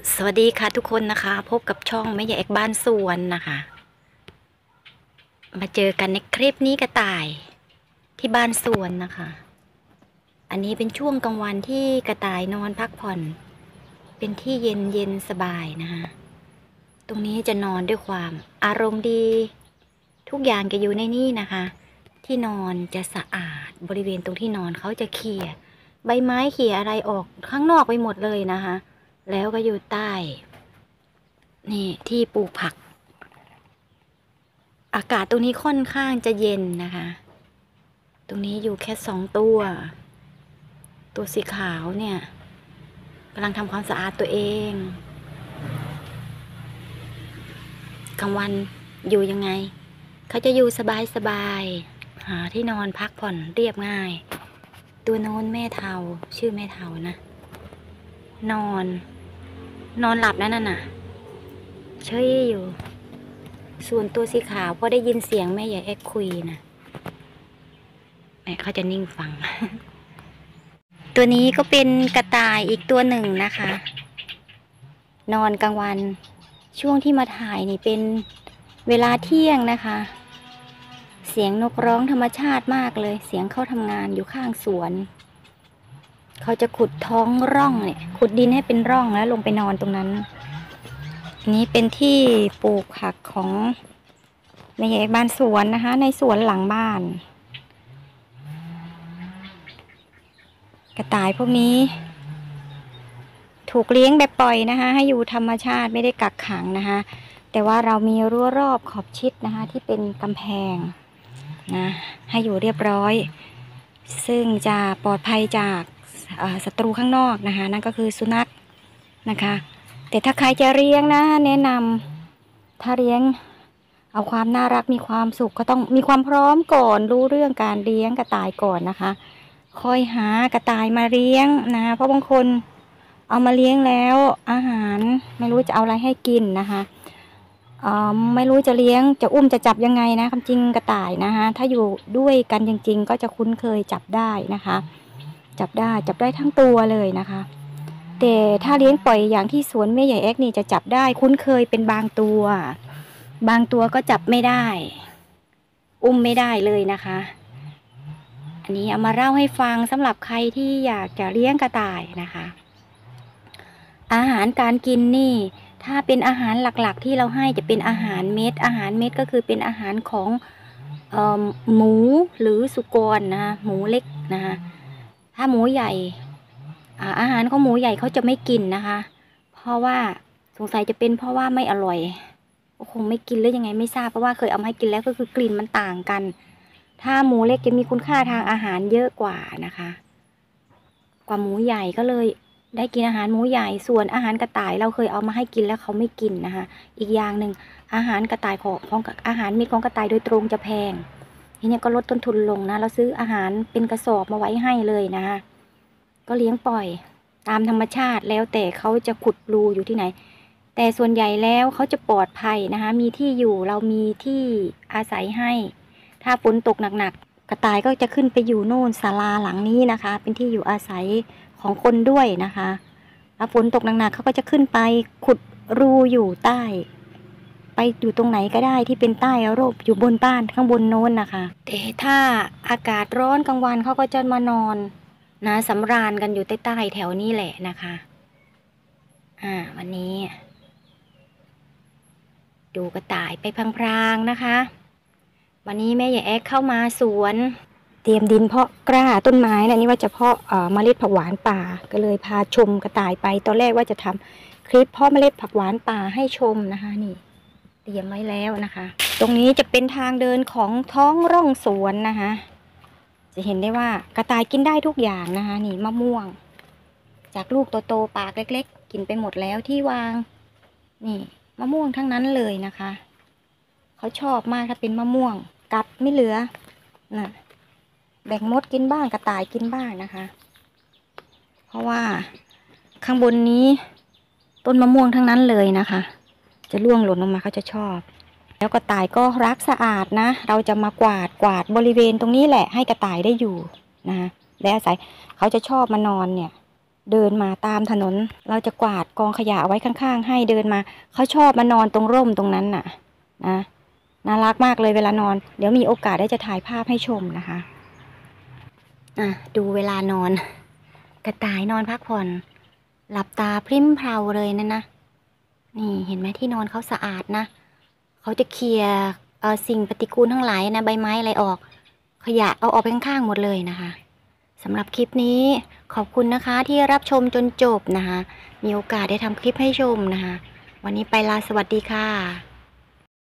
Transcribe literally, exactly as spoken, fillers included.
สวัสดีค่ะทุกคนนะคะพบกับช่องแม่ใหญ่เอกบ้านสวนนะคะ มาเจอกันในคลิปนี้กระต่ายที่บ้านสวนนะคะ อันนี้เป็นช่วงกลางวันที่กระต่ายนอนพักผ่อน เป็นที่เย็นเย็นสบายนะคะตรงนี้จะนอนด้วยความอารมณ์ดี ทุกอย่างจะอยู่ในนี่นะคะ ที่นอนจะสะอาดบริเวณตรงที่นอนเขาจะเขี่ยใบไม้เขี่ยอะไรออกข้างนอกไปหมดเลยนะคะ แล้วก็อยู่ใต้นี่ที่ปลูกผัก อากาศตรงนี้ค่อนข้างจะเย็นนะคะ ตรงนี้อยู่แค่สองตัว ตัวสีขาวเนี่ยกำลังทำความสะอาดตัวเองกลางวันอยู่ยังไงเขาจะอยู่สบายสบายหาที่นอนพักผ่อนเรียบง่าย ตัวโน้นแม่เทาชื่อแม่เทานะนอนนอนหลับนั่นน่ะเฉยอยู่ส่วนตัวสีขาวพอได้ยินเสียงแม่ใหญ่แอกคุยนะแม่เขาจะนิ่งฟัง ตัวนี้ก็เป็นกระต่ายอีกตัวหนึ่งนะคะ นอนกลางวันช่วงที่มาถ่ายนี่เป็นเวลาเที่ยงนะคะ เสียงนกร้องธรรมชาติมากเลยเสียงเขาทำงานอยู่ข้างสวนเขาจะขุดท้องร่องเนี่ยขุดดินให้เป็นร่องแล้วลงไปนอนตรงนั้นนี้เป็นที่ปลูกผักของแม่ใหญ่บ้านสวนนะคะในสวนหลังบ้านกระต่ายพวกนี้ถูกเลี้ยงแบบปล่อยนะคะให้อยู่ธรรมชาติไม่ได้กักขังนะคะแต่ว่าเรามีรั้วรอบขอบชิดนะคะที่เป็นกำแพงนะให้อยู่เรียบร้อยซึ่งจะปลอดภัยจากศัตรูข้างนอกนะคะนั่นก็คือสุนัขนะคะแต่ถ้าใครจะเลี้ยงนะแนะนำถ้าเลี้ยงเอาความน่ารักมีความสุขก็ต้องมีความพร้อมก่อนรู้เรื่องการเลี้ยงกระต่ายก่อนนะคะคอยหากระต่ายมาเลี้ยงนะเพราะบางคนเอามาเลี้ยงแล้วอาหารไม่รู้จะเอาอะไรให้กินนะคะไม่รู้จะเลี้ยงจะอุ้มจะจับยังไงนะคำจริงกระต่ายนะคะถ้าอยู่ด้วยกันจริงๆก็จะคุ้นเคยจับได้นะคะจับได้จับได้ทั้งตัวเลยนะคะแต่ถ้าเลี้ยงปล่อยอย่างที่สวนแม่ใหญ่แอกนี่จะจับได้คุ้นเคยเป็นบางตัวบางตัวก็จับไม่ได้อุ้มไม่ได้เลยนะคะอันนี้เอามาเล่าให้ฟังสำหรับใครที่อยากจะเลี้ยงกระต่ายนะคะอาหารการกินนี่ถ้าเป็นอาหารหลักๆที่เราให้จะเป็นอาหารเม็ดอาหารเม็ดก็คือเป็นอาหารของเอ่อหมูหรือสุกรนะคะหมูเล็กนะคะถ้าหมูใหญ่อาหารของหมูใหญ่เขาจะไม่กินนะคะเพราะว่าสงสัยจะเป็นเพราะว่าไม่อร่อยคงไม่กินหรือยังไงไม่ทราบเพราะว่าเคยเอามาให้กินแล้วก็คือกลิ่นมันต่างกันถ้าหมูเล็กจะมีคุณค่าทางอาหารเยอะกว่านะคะกว่าหมูใหญ่ก็เลยได้กินอาหารหมูใหญ่ส่วนอาหารกระต่ายเราเคยเอามาให้กินแล้วเขาไม่กินนะคะอีกอย่างหนึ่งอาหารกระต่ายของของอาหารมีของกระต่ายโดยตรงจะแพงทีนี้ก็ลดต้นทุนลงนะเราซื้ออาหารเป็นกระสอบมาไว้ให้เลยนะคะก็เลี้ยงปล่อยตามธรรมชาติแล้วแต่เขาจะขุดรูอยู่ที่ไหนแต่ส่วนใหญ่แล้วเขาจะปลอดภัยนะคะมีที่อยู่เรามีที่อาศัยให้ถ้าฝนตกหนักๆกระต่ายก็จะขึ้นไปอยู่โน่นศาลาหลังนี้นะคะเป็นที่อยู่อาศัยของคนด้วยนะคะถ้าฝนตกหนักๆเขาก็จะขึ้นไปขุดรูอยู่ใต้ไปอยู่ตรงไหนก็ได้ที่เป็นใต้ร่มอยู่บนบ้านข้างบนโน้นนะคะแต่ถ้าอากาศร้อนกลางวันเขาก็จะมานอนนะสำราญกันอยู่ใต้ๆแถวนี้แหละนะคะอ่าวันนี้ดูกระต่ายไปพลางๆนะคะวันนี้แม่ใหญ่แอ๊กเข้ามาสวนเตรียมดินเพาะกล้าต้นไม้นะนี่ว่าจะเพาะเมล็ดผักหวานป่าก็เลยพาชมกระต่ายไปตอนแรกว่าจะทำคลิปเพาะเมล็ดผักหวานป่าให้ชมนะคะนี่เตรียมไว้แล้วนะคะตรงนี้จะเป็นทางเดินของท้องร่องสวนนะคะจะเห็นได้ว่ากระต่ายกินได้ทุกอย่างนะคะนี่มะม่วงจากลูกโตๆปากเล็กๆกินไปหมดแล้วที่วางนี่มะม่วงทั้งนั้นเลยนะคะเขาชอบมากถ้าเป็นมะม่วงกัดไม่เหลือนะแบ่งมดกินบ้างกระต่ายกินบ้างนะคะเพราะว่าข้างบนนี้ต้นมะม่วงทั้งนั้นเลยนะคะจะร่วงหล่นลงมาเขาจะชอบแล้วกระต่ายก็รักสะอาดนะเราจะมากวาดกวาดบริเวณตรงนี้แหละให้กระต่ายได้อยู่นะและอาศัยเขาจะชอบมานอนเนี่ยเดินมาตามถนนเราจะกวาดกองขยะไว้ข้างๆให้เดินมาเขาชอบมานอนตรงร่มตรงนั้นน่ะนะน่ารักมากเลยเวลานอนเดี๋ยวมีโอกาสได้จะถ่ายภาพให้ชมนะคะอ่ะดูเวลานอนกระต่ายนอนพักผ่อนหลับตาพริ้มเพราเลยนั่นนะนี่เห็นไหมที่นอนเขาสะอาดนะเขาจะเคลียร์เอ่อสิ่งปฏิกูลทั้งหลายนะใบไม้อะไรออกขยะเอาออกไปข้างๆหมดเลยนะคะสำหรับคลิปนี้ขอบคุณนะคะที่รับชมจนจบนะคะมีโอกาสได้ทำคลิปให้ชมนะคะวันนี้ไปลาสวัสดีค่ะ